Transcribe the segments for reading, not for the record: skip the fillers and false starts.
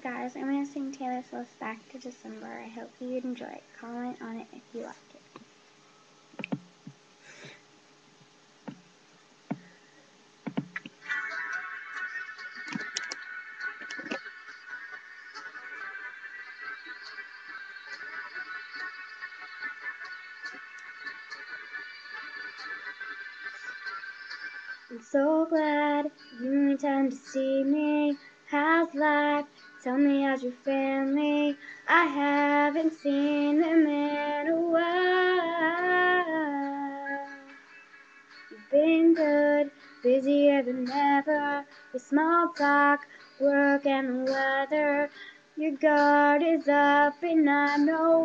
guys, I'm going to sing Taylor Swift's Back to December. I hope you enjoy it. Comment on it if you like it. I'm so glad you made time to see me. How's life? Tell me, how's your family? I haven't seen them in a while. You've been good, busier than ever, with small talk, work and the weather. Your guard is up and I know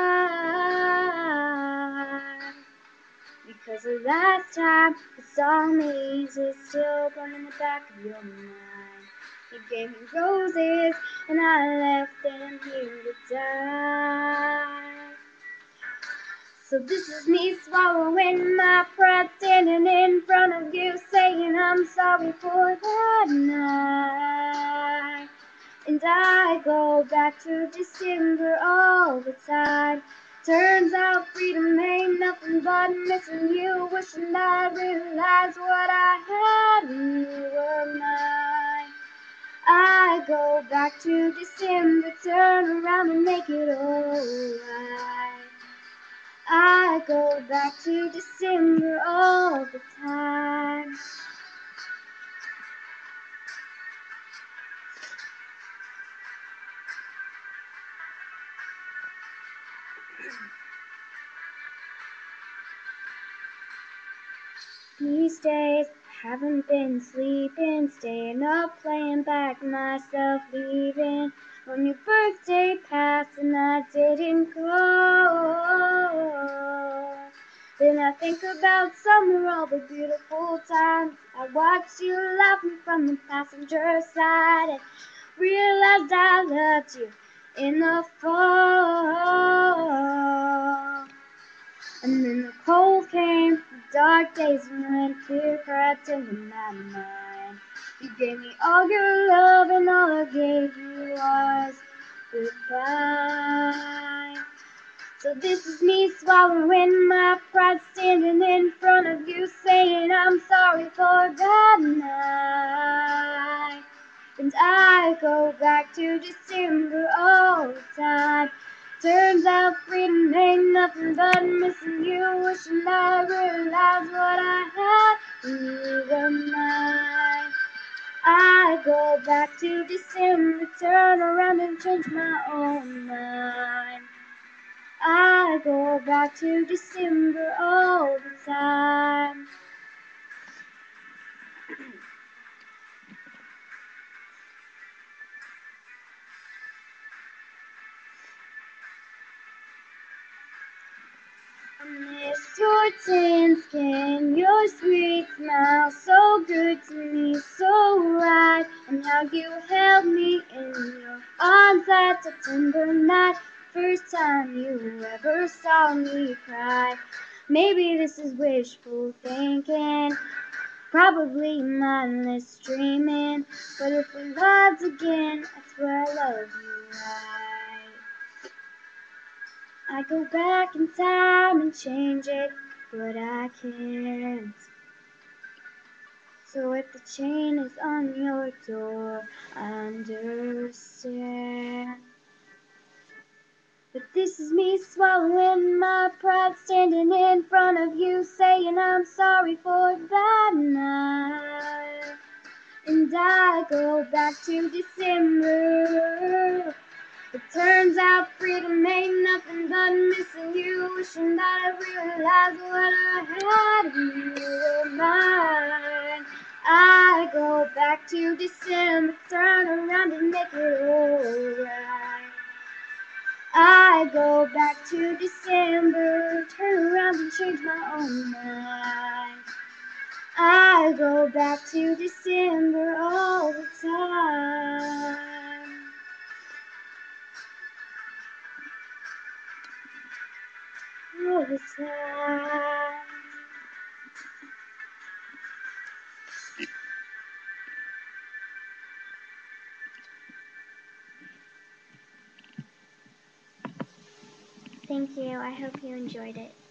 why. Because the last time you saw me, is it still going in the back of your mind? You gave me roses and I left them here to die. So this is me swallowing my pride, standing in front of you, saying I'm sorry for that night. And I go back to December all the time. Turns out freedom ain't nothing but missing you, wishing I realized what I had when you were mine. I go back to December, turn around and make it alright. I go back to December all the time. These days, haven't been sleeping, staying up, playing back myself, leaving. When your birthday passed and I didn't go. Then I think about summer, all the beautiful times I watched you laughing from the passenger side and realized I loved you in the fall. And then the cold came, the dark days went, fear crept into my mind. You gave me all your love and all I gave you was goodbye. So this is me swallowing my pride, standing in front of you, saying I'm sorry for that night. And I go back to December all the time. Turns out freedom ain't nothing but missing you, wishing I realized what I had when you were mine. I go back to December, turn around and change my own mind. I go back to December all the time. I miss your tan skin, your sweet smile, so good to me, so right. And how you held me in your arms that September night, first time you ever saw me cry. Maybe this is wishful thinking, probably mindless dreaming, but if we loved again, I swear I love you right. I go back in time and change it, but I can't. So if the chain is on your door, I understand. But this is me swallowing my pride, standing in front of you, saying I'm sorry for that night. And I go back to December. It turns out freedom ain't nothing but missing you, wishing that I realized what I had when you were mine. I go back to December, turn around and make it alright. I go back to December, turn around and change my own mind. I go back to December all the time. All the time. Thank you. I hope you enjoyed it.